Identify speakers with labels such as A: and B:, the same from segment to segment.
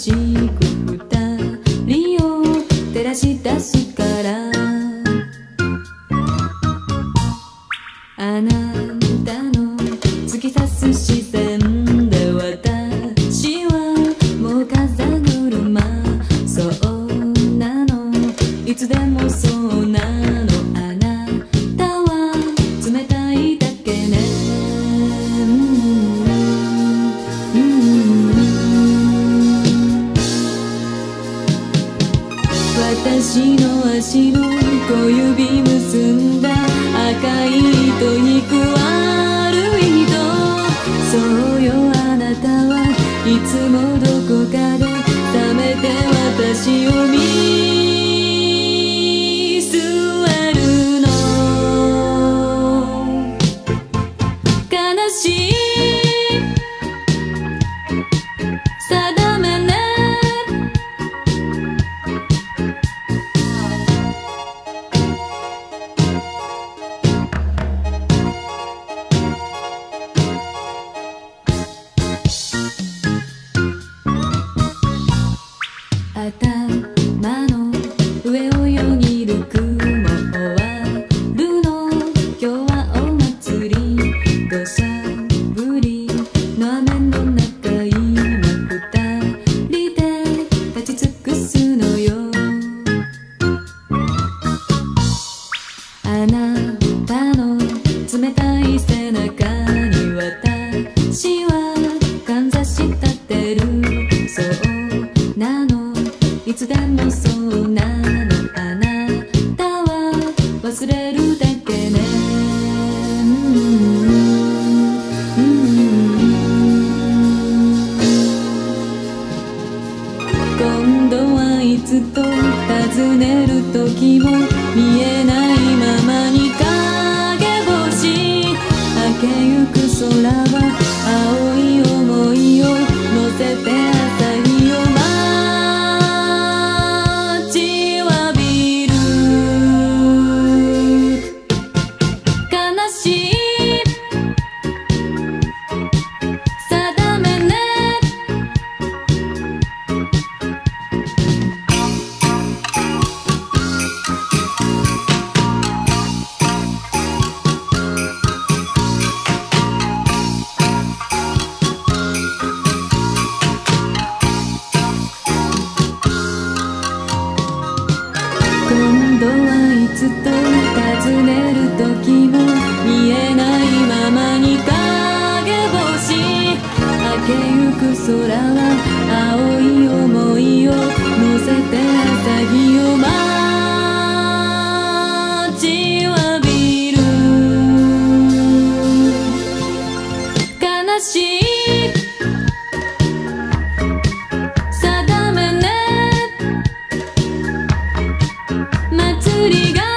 A: しく二人を照らし出すからあなたの突き刺す視線で私はもう風車そうなのいつでもそうなのあなたは冷たいだけね私の足の小指結んだ赤い糸引く悪い人そうよあなたはいつもどこかで冷めて私を見据えるの悲しい定めね頭の上をよぎる雲はるの今日はお祭り土砂降りの雨の中今二人で立ち尽くすのよあなたの冷たい背中に私はかんざし立てるそうなのいつでもそうなのあなたは忘れるだけね今度はいつと尋ねる時も見えないままに影星明けゆく空は青い想いを乗せて朝日を待ちわびる悲しい定めね今度はいつと尋ねる時も見えないままに影星明けゆく空は青い想いを乗せて朝日を待ちわびる悲しい定めね祭りが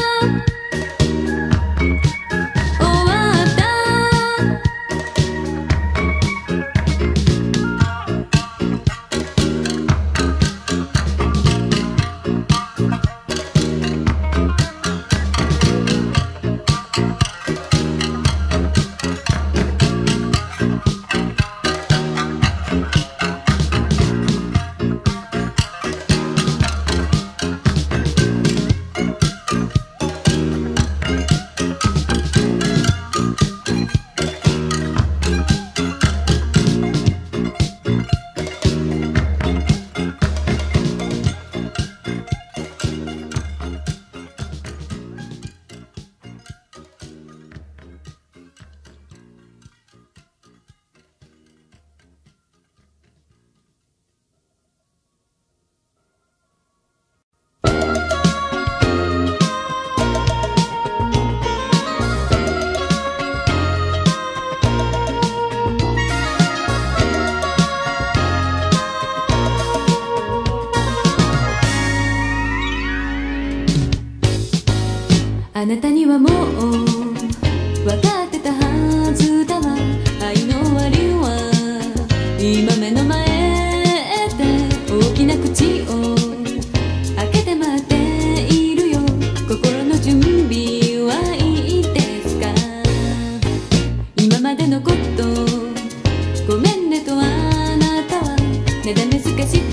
A: 終わったあなたにはもう分かってたはずだわ愛の終わりは今目の前で大きな口を開けて待っているよ心の準備はいいですか今までのことごめんねとあなたはなだめすかして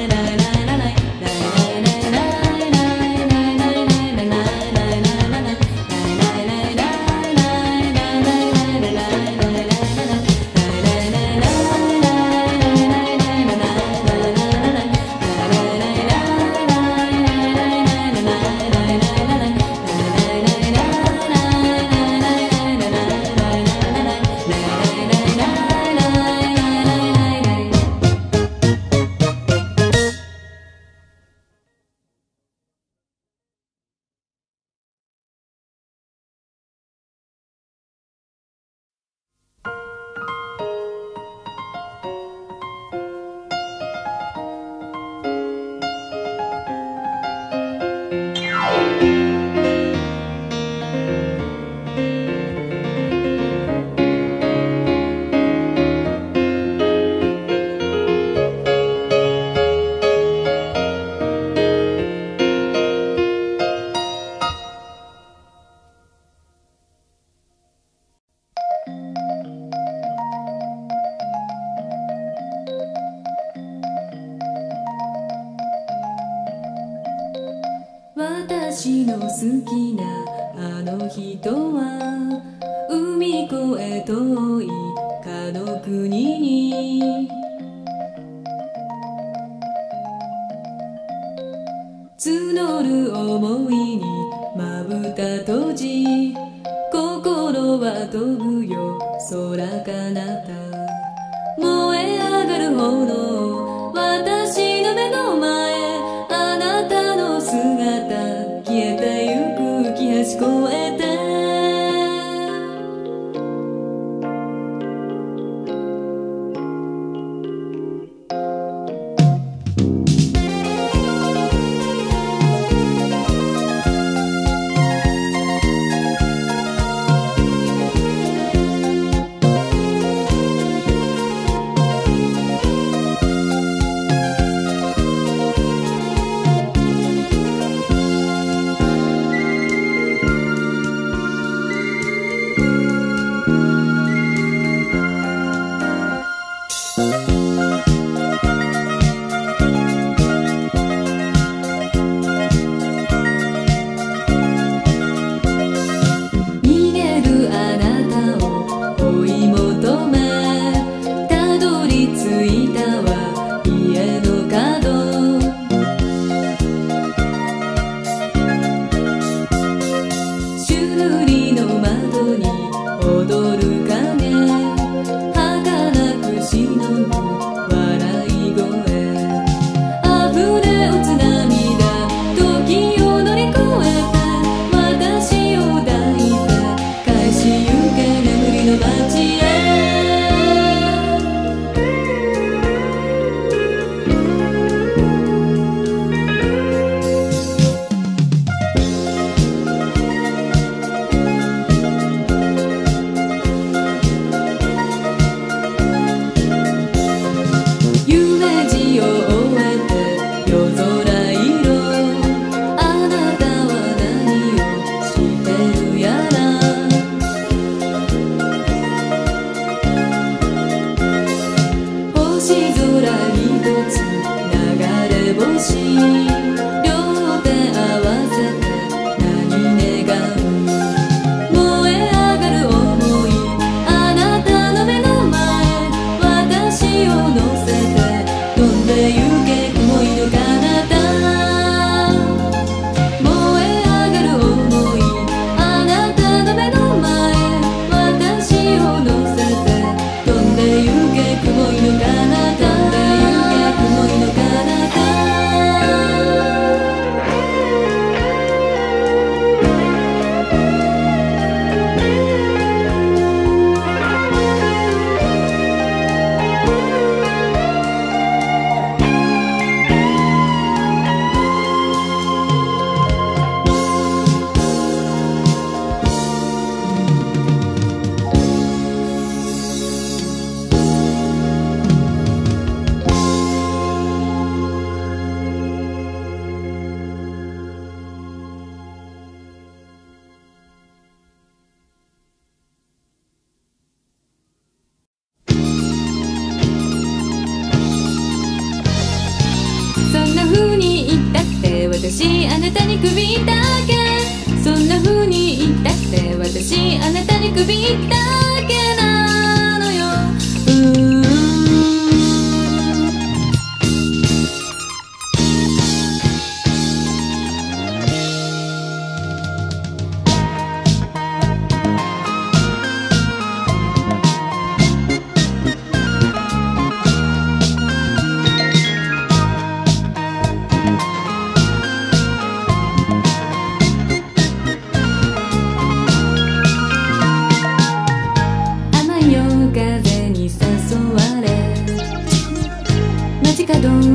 A: 私の好きなあの人は海越え遠いかの国に募る想いにまぶた閉じ心は飛ぶよ空彼方燃え上がる炎私の目の前あなたの姿消えてゆく気端越えて時を乗り越えて私を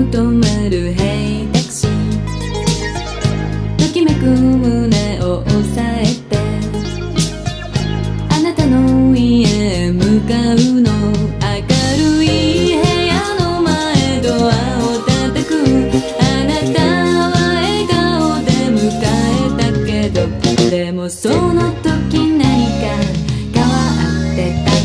A: 止まるヘイタクシー、ときめく胸を押さえてあなたの家へ向かうの。明るい部屋の前ドアを叩く。あなたは笑顔で迎えたけど、でもその時何か変わってた。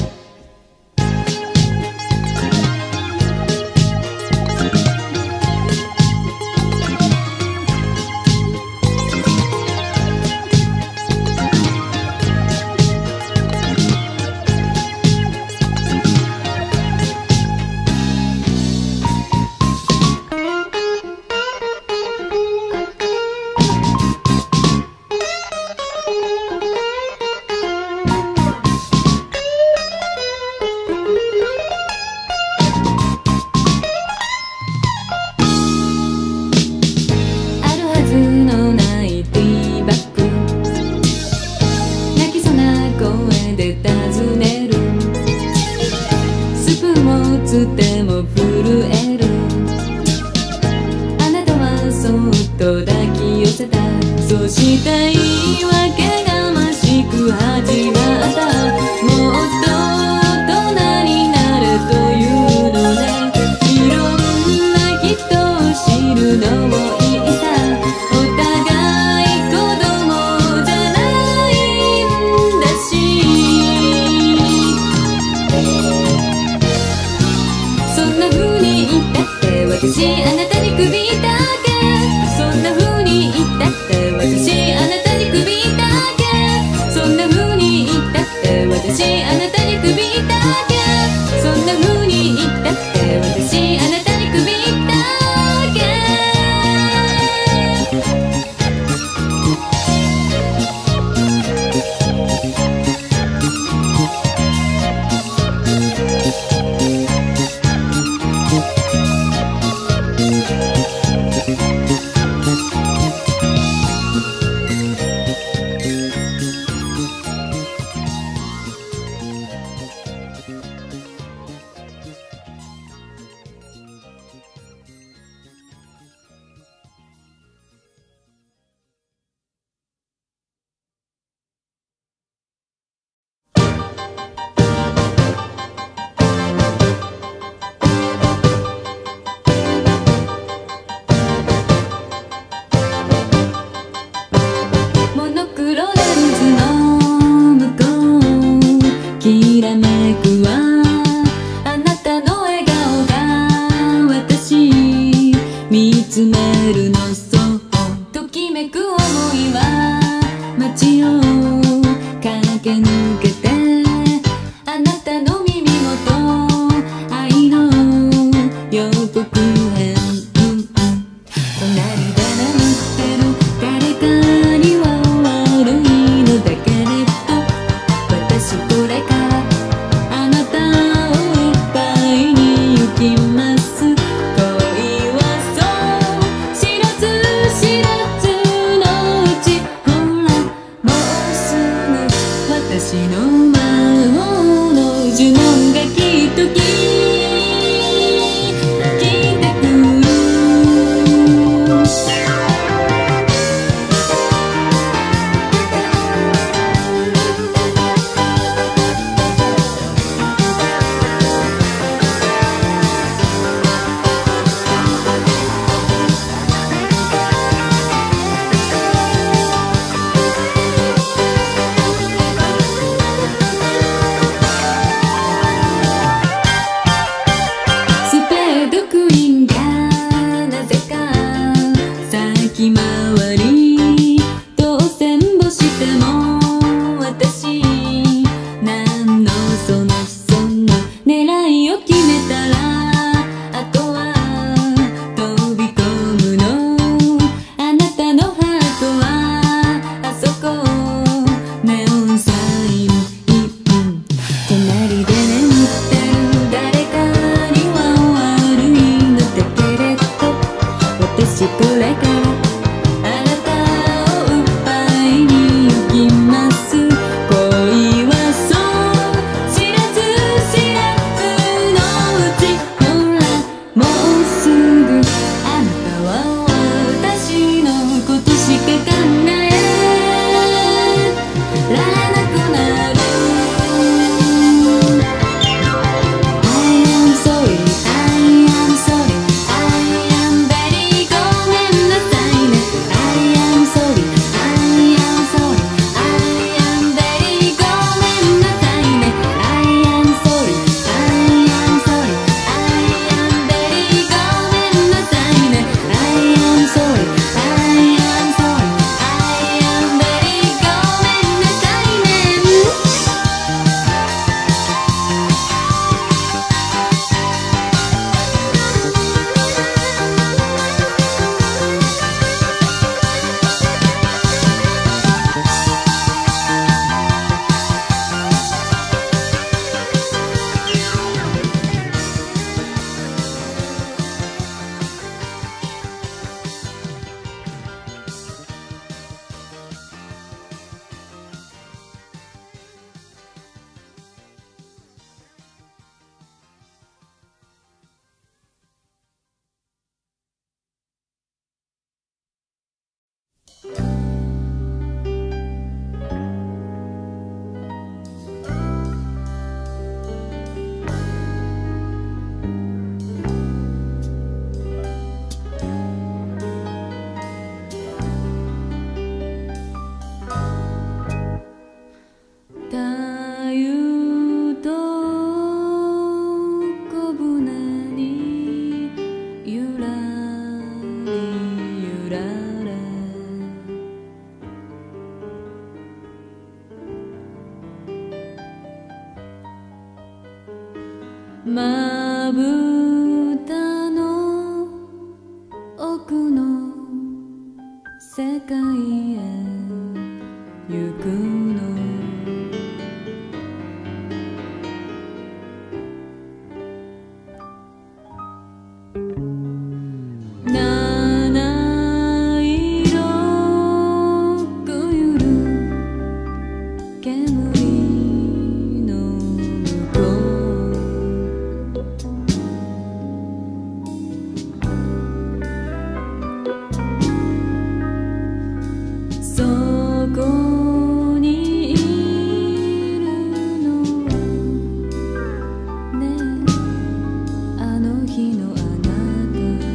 A: つっても震える。あなたはそっと抱き寄せた。そした言い訳がましく始まった。もっと大人になれというのね。いろんな人を知るのもいいさ。お互い子供じゃないんだし。そんな風に言ったって私あなたに首だけ。そんな風に言ったって私あなたに首だけ。そんな風に言ったって私あなたに首だけ。そんな風に言ったって私あなたに首だけ。モノクロレンズの向こうきらめくわ。あなたの笑顔が私見つめるの。そうときめく想いは街を駆け抜けてあなたの耳元愛の予告編。隣で眠ってる誰かには悪いのだけれど、私これからあなたをいっぱいに行きます。恋はそう知らず知らずのうち、ほらもうすぐ私の魔法の呪文がきっと聞いてくる。 まぶたの奥の世界へ行くの七色くゆる煙の向こうそこにいるのはねえあの日のあなた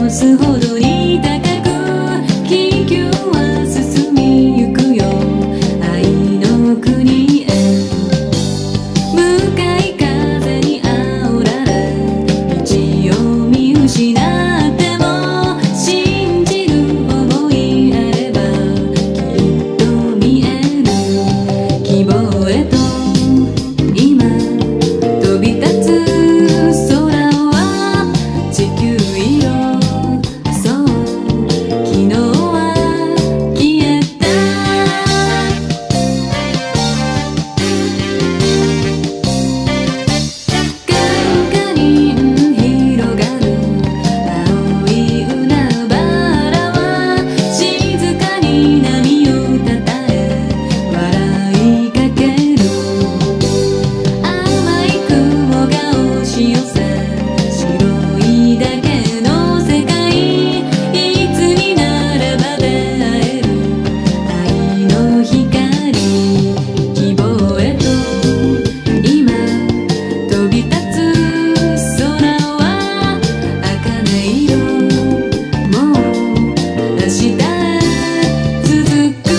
A: すほどに高く気球は進みゆくよ愛の国へ向かい風に煽られ道を見失っても信じる想いあればきっと見える希望へと今飛び立つ空は地球色そう昨日は消えた眼下に広がる青い海原は静かに波をたたえ笑いかける甘い雲が押し寄せ白いだけの世界いつになれば出会える愛の光希望へと今飛び立つ空は茜色もう明日へ続く